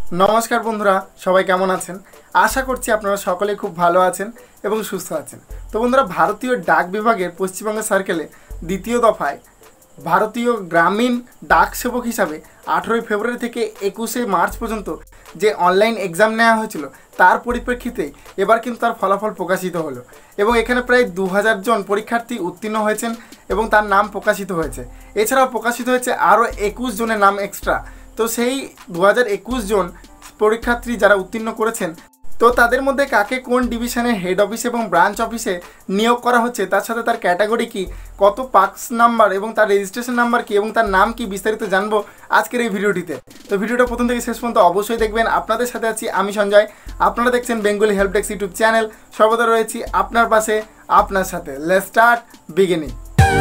नमस्कार बंधुरा सबाई केमन आছেন आशा करছি আপনারা সকলে खूब ভালো আছেন এবং সুস্থ আছেন। তো বন্ধুরা ভারতীয় ডাক বিভাগের পশ্চিমবঙ্গ সার্কেলে দ্বিতীয় দফায় ভারতীয় গ্রামীণ ডাক সেবক হিসাবে 18 ফেব্রুয়ারি থেকে 21 মার্চ পর্যন্ত যে অনলাইন এক্সাম নেওয়া হয়েছিল তার পরিপ্রেক্ষিতে এবার কিন্তু তার ফলাফল প্রকাশিত হলো এবং এখানে প্রায় 2000 জন পরীক্ষার্থী উত্তীর্ণ হয়েছেন এবং তার নাম প্রকাশিত হয়েছে। এছাড়াও প্রকাশিত হয়েছে আরও 21 জনের নাম এক্সট্রা। তো সেই 2021 জন পরীক্ষার্থী যারা উত্তীর্ণ করেছেন তো তাদের মধ্যে কাকে কোন ডিভিশনে হেড অফিস এবং ব্রাঞ্চ অফিসে নিয়োগ করা হচ্ছে, তার সাথে তার ক্যাটাগরি কি, কত পাস নাম্বার এবং তার রেজিস্ট্রেশন নাম্বার কি এবং তার নাম কি বিস্তারিত জানবো আজকের এই ভিডিওটিতে। তো ভিডিওটা প্রথম থেকে শেষ পর্যন্ত অবশ্যই দেখবেন। আপনাদের সাথে আছি আমি সঞ্জয়, আপনারা দেখছেন Bengali help desk YouTube channel. সর্বদা রয়েছি আপনার পাশে আপনার সাথে। Let's start beginning.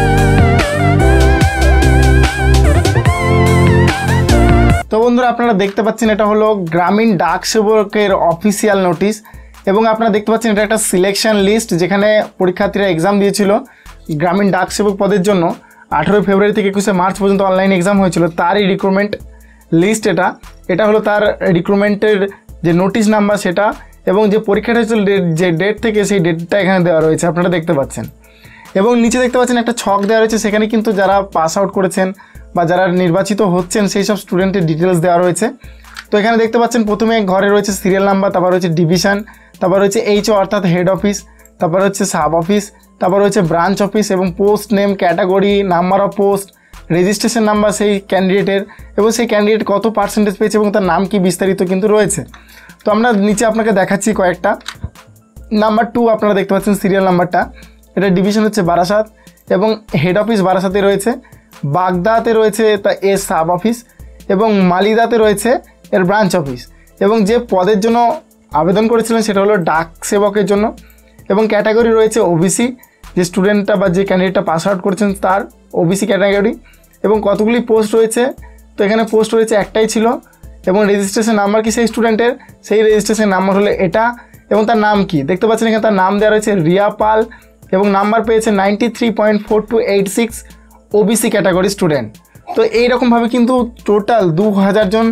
তো বন্ধুরা আপনারা দেখতে পাচ্ছেন এটা হলো গ্রামীণ ডাক সেবকের অফিসিয়াল নোটিশ এবং আপনারা দেখতে পাচ্ছেন এটা একটা সিলেকশন লিস্ট যেখানে পরীক্ষার্থীরা এক্সাম দিয়েছিল গ্রামীণ ডাক সেবক পদের জন্য। 18 ফেব্রুয়ারি থেকে 21 মার্চ পর্যন্ত অনলাইন এক্সাম হয়েছিল, তারই রিক্রুটমেন্ট লিস্ট এটা হলো তার রিক্রুটমেন্টের যে নোটিশ নাম্বার সেটা এবং যে পরীক্ষাটা হয়েছিল যে ডেট থেকে সেই ডেটটা এখানে দেওয়া রয়েছে আপনারা দেখতে পাচ্ছেন। এবং নিচে দেখতে পাচ্ছেন একটা ছক দেওয়া রয়েছে, সেখানে কিন্তু যারা পাস আউট করেছেন বা যারা নির্বাচিত হচ্ছেন সেই সব স্টুডেন্টের ডিটেলস দেওয়া রয়েছে। তো এখানে দেখতে পাচ্ছেন প্রথমে ঘরে রয়েছে সিরিয়াল নাম্বার, তারপর রয়েছে ডিভিশন, তারপর রয়েছে এইচও অর্থাৎ হেড অফিস, তারপর হচ্ছে সাব অফিস, তারপর রয়েছে ব্রাঞ্চ অফিস এবং post name, category, number of post, registration number সেই ক্যান্ডিডেটের এবং সেই ক্যান্ডিডেট কত পার্সেন্টেজ পেয়েছে এবং তার নাম কি বিস্তারিত কিন্তু রয়েছে। তো আমরা নিচে আপনাকে দেখাচ্ছি কয়েকটা। নাম্বার 2 আপনারা দেখতে পাচ্ছেন সিরিয়াল নাম্বারটা, এটা ডিভিশন হচ্ছে বারাসাত এবং হেড অফিস বারাসাতে রয়েছে, বাগদাতে রয়েছে তা এর সাব অফিস এবং মালিদাতে রয়েছে এর ব্রাঞ্চ অফিস। এবং যে পদের জন্য আবেদন করেছিলেন সেটা হলো ডাক সেবকের জন্য এবং ক্যাটাগরি রয়েছে ওবিসি, যে স্টুডেন্টটা বা যে ক্যান্ডিডেটটা পাস আউট করেছেন তার ওবিসি ক্যাটাগরি। এবং কতগুলি পোস্ট রয়েছে, তো এখানে পোস্ট রয়েছে একটাই ছিল এবং রেজিস্ট্রেশন নাম্বার কি সেই স্টুডেন্টের, সেই রেজিস্ট্রেশন নাম্বার হলো এটা এবং তার নাম কি দেখতে পাচ্ছেন এখানে তার নাম দেওয়া রয়েছে রিয়া পাল এবং নাম্বার পেয়েছে 93.4286 ওবিসি ক্যাটাগরি স্টুডেন্ট। তো এইরকমভাবে কিন্তু টোটাল 2000 জন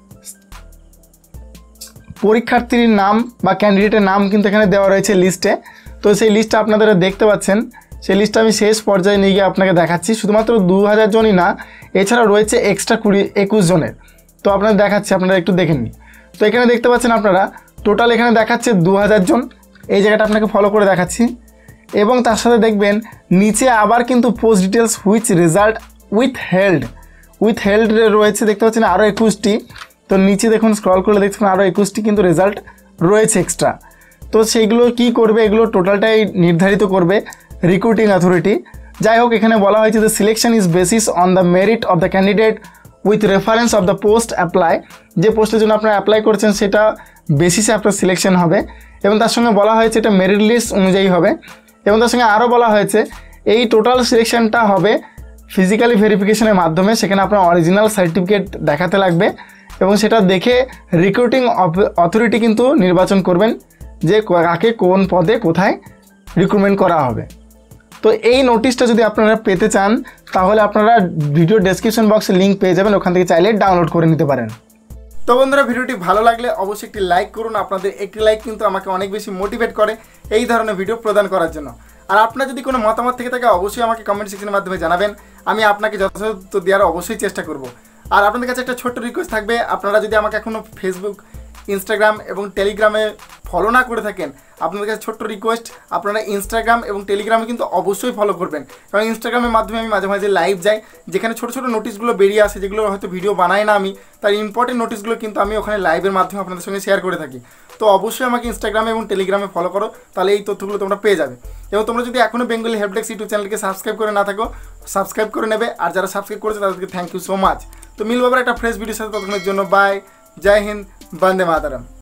পরীক্ষার্থীর নাম বা ক্যান্ডিডেটের নাম কিন্তু এখানে দেওয়া রয়েছে লিস্টে। তো সেই লিস্টটা আপনারা দেখতে পাচ্ছেন, সেই লিস্টটা আমি শেষ পর্যায়ে নিয়ে গিয়ে আপনাকে দেখাচ্ছি। শুধুমাত্র 2000 জনই না, এছাড়াও রয়েছে এক্সট্রা 21 জনের। তো আপনারা দেখাচ্ছি, আপনারা একটু দেখে নিন। তো এখানে দেখতে পাচ্ছেন আপনারা টোটাল এখানে দেখাচ্ছে 2000 জন, এই জায়গাটা আপনাকে ফলো করে দেখাচ্ছি। এবং তার সাথে দেখবেন নিচে আবার কিন্তু post details which result withheld রয়েছে দেখতে পাচ্ছেন আরও 21টি। তো নিচে দেখুন স্ক্রল করলে দেখছেন আরও 21টি কিন্তু রেজাল্ট রয়েছে এক্সট্রা। তো সেইগুলো কি করবে, এগুলো টোটালটাই নির্ধারিত করবে রিক্রুটিং অথরিটি। যাই হোক এখানে বলা হয়েছে যে selection is basis on the merit of the candidate with reference of the post apply. যে পোস্টের জন্য আপনারা অ্যাপ্লাই করেছেন সেটা বেসিসে আপনার সিলেকশন হবে এবং তার সঙ্গে বলা হয়েছে এটা মেরিট লিস্ট অনুযায়ী হবে। এবং তার সঙ্গে আরও বলা হয়েছে এই টোটাল সিলেকশনটা হবে ফিজিক্যালি ভেরিফিকেশনের মাধ্যমে, সেখানে আপনার অরিজিনাল সার্টিফিকেট দেখাতে লাগবে এবং সেটা দেখে রিক্রুটিং অথরিটি কিন্তু নির্বাচন করবেন যে কাকে কোন পদে কোথায় রিক্রুটমেন্ট করা হবে। তো এই নোটিশটা যদি আপনারা পেতে চান তাহলে আপনারা ভিডিও ডেসক্রিপশন বক্সে লিঙ্ক পেয়ে যাবেন, ওখান থেকে চাইলে ডাউনলোড করে নিতে পারেন। তো বন্ধুরা ভিডিওটি ভালো লাগলে অবশ্যই একটি লাইক করুন, আপনাদের একটি লাইক কিন্তু আমাকে অনেক বেশি মোটিভেট করে এই ধরনের ভিডিও প্রদান করার জন্য। আর আপনার যদি কোনো মতামত থেকে থাকে অবশ্যই আমাকে কমেন্ট সেকশনের মাধ্যমে জানাবেন, আমি আপনাকে যথাযথ দেওয়ার অবশ্যই চেষ্টা করব। আর আপনাদের কাছে একটা ছোট্ট রিকোয়েস্ট থাকবে, আপনারা যদি আমাকে এখনও ফেসবুক, ইনস্টাগ্রাম এবং টেলিগ্রামে ফলো না করে থাকেন, আপনাদের কাছে ছোট্ট রিকোয়েস্ট আপনারা ইনস্টাগ্রাম এবং টেলিগ্রামে কিন্তু অবশ্যই ফলো করবেন। কারণ ইনস্টাগ্রামের মাধ্যমে আমি মাঝে মাঝে লাইভ যাই, যেখানে ছোটো ছোটো নোটিশগুলো বেরিয়ে আসে যেগুলো হয়তো ভিডিও বানাই না আমি, তার ইম্পর্টেন্ট নোটিশগুলো কিন্তু আমি ওখানে লাইভের মাধ্যমে আপনাদের সঙ্গে শেয়ার করে থাকি। তো অবশ্যই আমাকে ইনস্টাগ্রামে এবং টেলিগ্রামে ফলো করো, তাহলে এই তথ্যগুলো তোমরা পেয়ে যাবে। এবং তোমরা যদি এখনও বেঙ্গলি হেল্প ডেস্ক ইউটিউব চ্যানেলকে সাবস্ক্রাইব করে না থাকো সাবস্ক্রাইব করে নেবে, আর যারা সাবস্ক্রাইব করেছে তাদেরকে থ্যাংক ইউ সো মাচ। তো মিলবো আবার একটা ফ্রেশ ভিডিওর সাথে, ততক্ষণের জন্য বাই, জয় হিন্দ, বন্দে মাতরম।